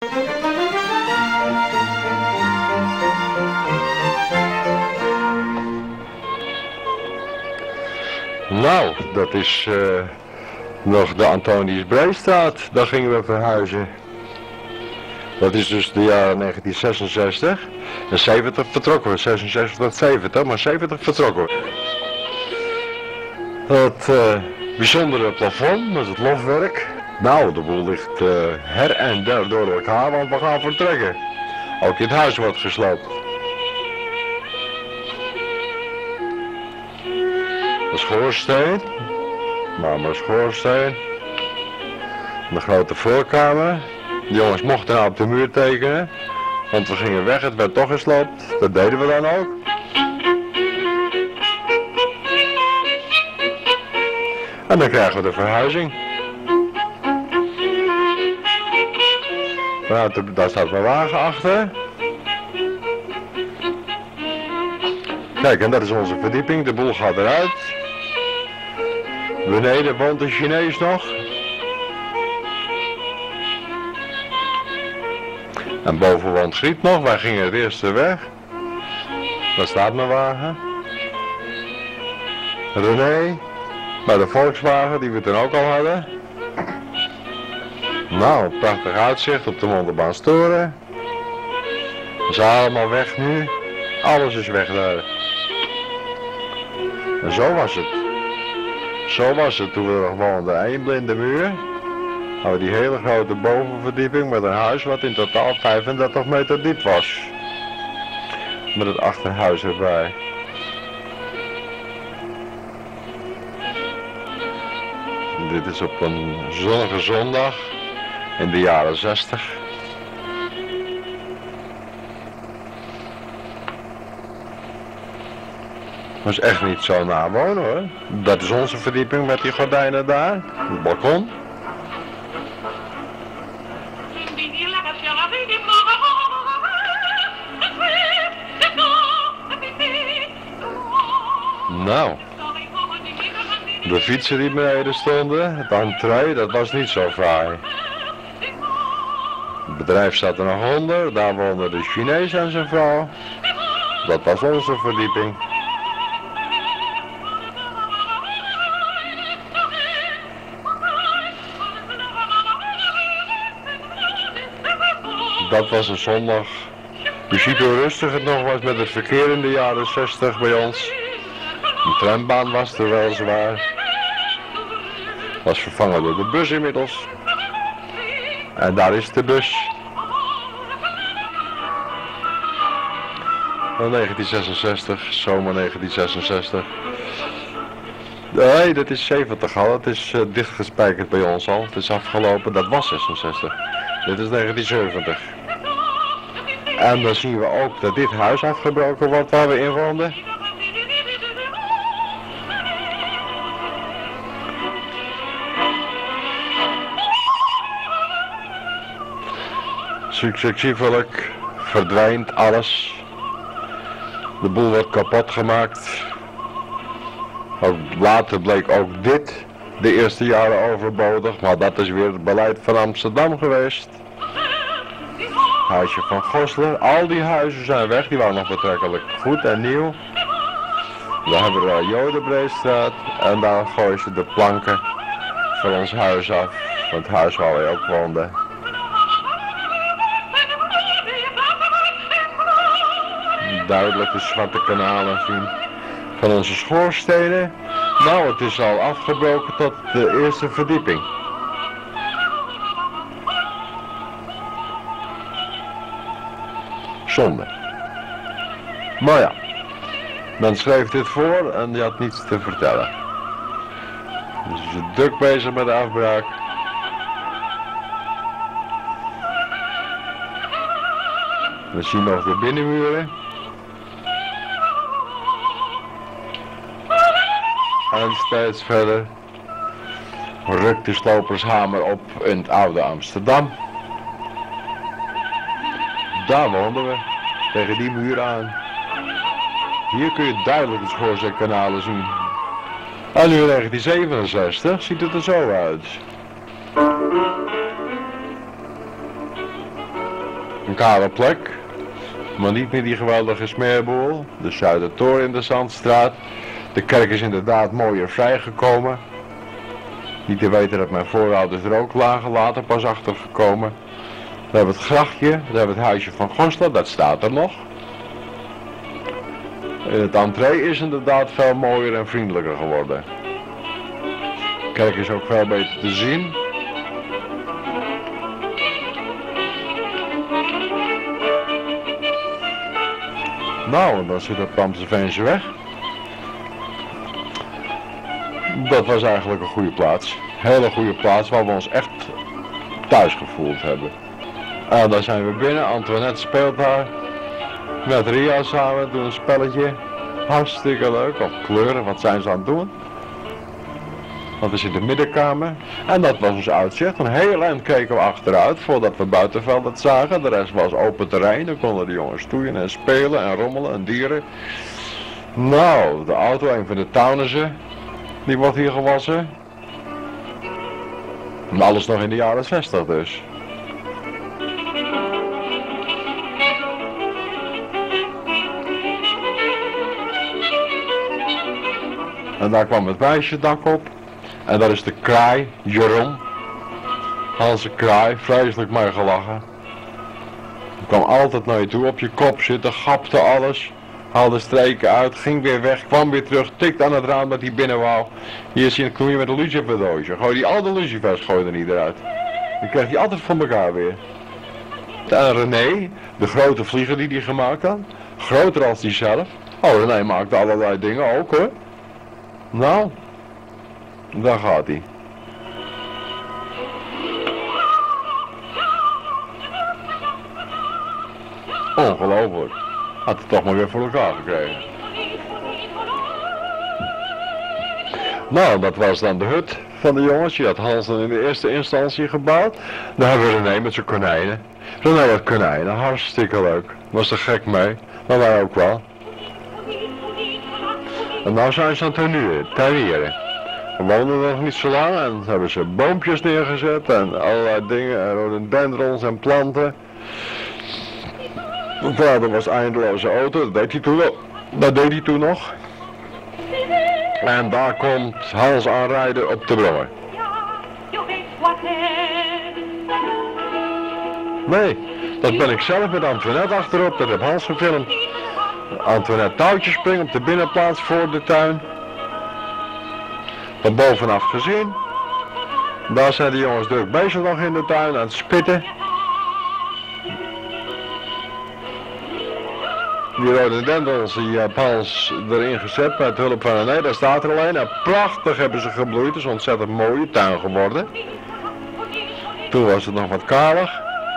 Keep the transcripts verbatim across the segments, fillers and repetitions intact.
Nou, dat is uh, nog de Antonius Breestraat. Daar gingen we verhuizen. Dat is dus de jaren negentien zesenzestig. En zeventig vertrokken we. zesenzestig tot zeventig, maar zeventig vertrokken we. Het uh, bijzondere plafond met het lofwerk. Nou, de boel ligt uh, her en der door elkaar, want we gaan vertrekken. Ook in het huis wordt gesloopt. De schoorsteen, marmeren schoorsteen, de grote voorkamer. De jongens mochten nou op de muur tekenen, want we gingen weg, het werd toch gesloopt. Dat deden we dan ook. En dan krijgen we de verhuizing. Nou, daar staat mijn wagen achter. Kijk, en dat is onze verdieping, de boel gaat eruit. Beneden woont een Chinees nog. En boven woont Griet nog, wij gingen het eerste weg. Daar staat mijn wagen. René, bij de Volkswagen, die we toen ook al hadden. Nou, prachtig uitzicht op de Montebaanstoren. Dat is allemaal weg nu. Alles is weg daar. En zo was het. Zo was het toen we nog woonden. Eén blinde muur. Hadden we die hele grote bovenverdieping met een huis wat in totaal vijfendertig meter diep was. Met het achterhuis erbij. Dit is op een zonnige zondag in de jaren zestig. Dat is echt niet zo na wonen hoor. Dat is onze verdieping met die gordijnen daar. Het balkon. Nou. De fietsen die beneden stonden, het entree, dat was niet zo fraai. Het bedrijf zat er nog onder, daar woonde de Chinees en zijn vrouw. Dat was onze verdieping. Dat was een zondag. Je ziet hoe rustig het nog was met het verkeer in de jaren zestig bij ons. De trambaan was er wel zwaar. Was vervangen door de bus inmiddels. En daar is de bus. Van negentien zesenzestig, zomer negentien zesenzestig. Nee, dat is zeventig al. Het is uh, dichtgespijkerd bij ons al. Het is afgelopen, dat was zesenzestig. Dit is negentien zeventig. En dan zien we ook dat dit huis afgebroken wordt waar we in woonden. Successievelijk verdwijnt alles. De boel wordt kapot gemaakt. Ook later bleek ook dit de eerste jaren overbodig, maar dat is weer het beleid van Amsterdam geweest. Huisje van Gosler, al die huizen zijn weg, die waren nog betrekkelijk goed en nieuw. Dan hebben we de Jodenbreestraat en daar gooien ze de planken van ons huis af, van het huis waar wij ook woonden. Duidelijk de zwarte kanalen zien van onze schoorstenen. Nou, het is al afgebroken tot de eerste verdieping. Zonde. Maar ja, men schreef dit voor en die had niets te vertellen. Dus je zit druk bezig met de afbraak. We zien nog de binnenmuren. En steeds verder rukt de slopershamer op in het oude Amsterdam. Daar woonden we, tegen die muur aan. Hier kun je duidelijk de schoorsteenkanalen zien. En nu in negentien zevenenzestig ziet het er zo uit. Een kale plek. Maar niet meer die geweldige smeerboel. De Zuidertoren in de Zandstraat. De kerk is inderdaad mooier vrijgekomen. Niet te weten dat mijn voorouders er ook lagen, later pas achtergekomen. We hebben het grachtje, we hebben het huisje van Goslar, dat staat er nog. Het entree is inderdaad veel mooier en vriendelijker geworden. De kerk is ook veel beter te zien. Nou, en dan zit het Amstelveense weg. Dat was eigenlijk een goede plaats. Hele goede plaats waar we ons echt thuis gevoeld hebben. En daar zijn we binnen. Antoinette speelt daar. Met Ria samen doen een spelletje. Hartstikke leuk. Op kleuren, wat zijn ze aan het doen? Dat is in de middenkamer. En dat was ons uitzicht. Een heel eind keken we achteruit voordat we buitenveld het zagen. De rest was open terrein. Dan konden de jongens stoeien en spelen en rommelen en dieren. Nou, de auto, een van de Taunense, die wordt hier gewassen. En alles nog in de jaren zestig dus. En daar kwam het wijsjedak op. En daar is de kraai, Jeroen. Hans de kraai, vreselijk maar gelachen. Hij kwam altijd naar je toe, op je kop zitten, gapte alles. Haalde streken uit, ging weer weg, kwam weer terug, tikte aan het raam dat hij binnen wou. Hier zie je, kom je met een luciferdoosje. Gooi die al de lucifers, gooi er niet eruit. Dan krijgt hij altijd van elkaar weer. En René, de grote vlieger die hij gemaakt had. Groter als hij zelf. Oh, René maakte allerlei dingen ook hoor. Nou, daar gaat hij. Ongelooflijk. Had het toch maar weer voor elkaar gekregen. Nou, dat was dan de hut van de jongens. Die had Hans dan in de eerste instantie gebouwd. Daar hebben we René met zijn konijnen. René had konijnen, hartstikke leuk. Was er gek mee, maar wij ook wel. En nou zijn ze aan het tuinieren. We woonden nog niet zo lang en hebben ze boompjes neergezet en allerlei dingen, en rhododendrons en planten. Mijn vader was eindeloze auto, dat deed hij toen nog. Dat deed hij toen nog. En daar komt Hans aanrijden op de brommer. Nee, dat ben ik zelf met Antoinette achterop, dat heb Hans gefilmd. Antoinette touwtjes springen op de binnenplaats voor de tuin. Van bovenaf gezien. Daar zijn de jongens druk bezig nog in de tuin aan het spitten. Die rhododendrons die heb Hans erin gezet met hulp van een nee, daar staat er alleen. En prachtig hebben ze gebloeid, het is een ontzettend mooie tuin geworden. Toen was het nog wat kalig.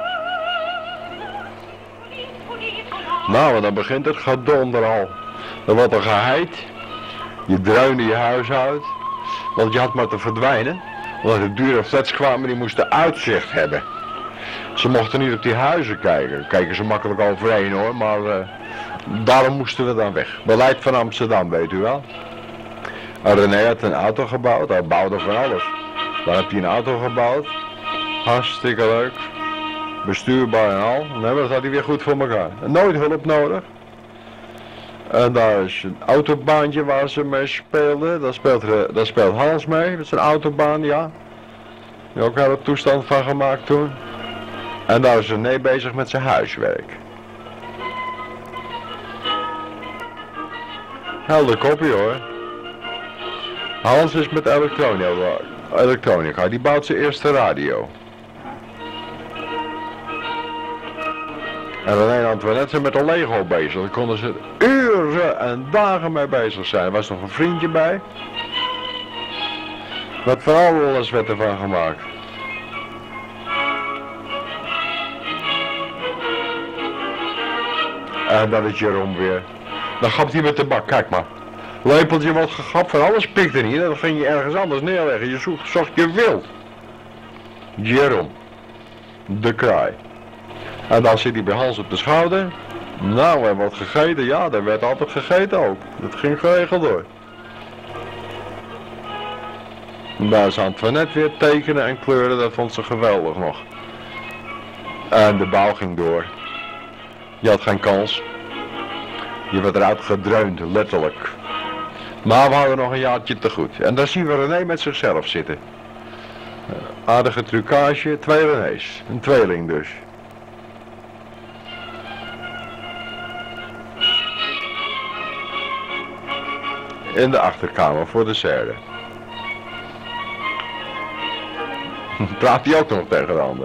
Nou, en dan begint het gedonder al. Er wordt er geheid. Je dreunde je huis uit. Want je had maar te verdwijnen. Want de dure flats kwamen, die moesten uitzicht hebben. Ze mochten niet op die huizen kijken. Kijken ze makkelijk overheen hoor, maar uh, daarom moesten we dan weg. Beleid van Amsterdam, weet u wel. En René had een auto gebouwd, hij bouwde van alles. Dan heb je een auto gebouwd. Hartstikke leuk. Bestuurbaar en al. En dan had hij weer goed voor elkaar. En nooit hulp nodig. En daar is een autobaantje waar ze mee speelden. Daar speelt, daar speelt Hans mee. Dat is een autobaan, ja. Die ook hele toestand van gemaakt toen. En daar is René bezig met zijn huiswerk. Helder kopie hoor. Hans is met elektronica, elektronica. Die bouwt zijn eerste radio. En René en Antoinette zijn met een Lego bezig. Daar konden ze uren en dagen mee bezig zijn. Er was nog een vriendje bij. Met van alles werd ervan gemaakt. En dan is Jeroen weer. Dan gapt hij met de bak, kijk maar. Lepeltje wordt gegapt, van alles pikt er niet. Dan ging je ergens anders neerleggen. Je zocht, zocht je wild. Jeroen. De kraai. En dan zit hij bij Hans op de schouder. Nou, er wordt gegeten. Ja, er werd altijd gegeten ook. Dat ging geregeld door. En daar is Antoinette weer tekenen en kleuren. Dat vond ze geweldig nog. En de bouw ging door. Je had geen kans. Je werd eruit gedreund, letterlijk. Maar we hadden nog een jaartje te goed. En daar zien we René met zichzelf zitten. Aardige trucage, twee René's. Een tweeling dus. In de achterkamer voor de serre. Praat hij ook nog tegen de ander.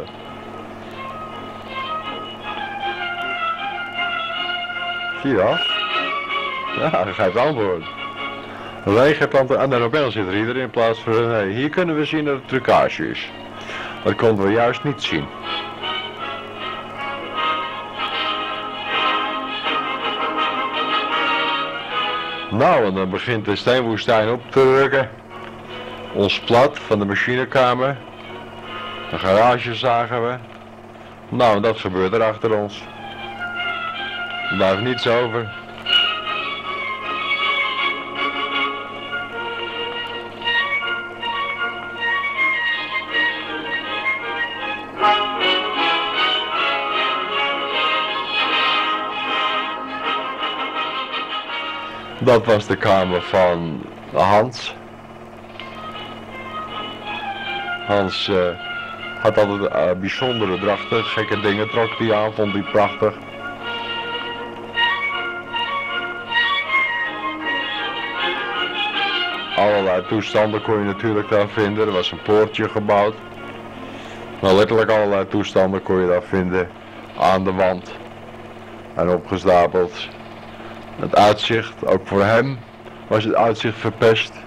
Zie je dat? Ja, hij geeft antwoord. René geeft antwoord. En dan opeens zit er iedereen in plaats van René. Hier kunnen we zien dat het trucage is. Dat konden we juist niet zien. Nou, en dan begint de steenwoestijn op te rukken. Ons plat van de machinekamer. De garage zagen we. Nou, dat gebeurt er achter ons. Er blijft niets over. Dat was de kamer van Hans. Hans uh, had altijd uh, bijzondere drachten, gekke dingen trok hij aan, vond hij prachtig. Allerlei toestanden kon je natuurlijk daar vinden, er was een poortje gebouwd. Maar letterlijk allerlei toestanden kon je daar vinden aan de wand en opgestapeld. Het uitzicht, ook voor hem was het uitzicht verpest.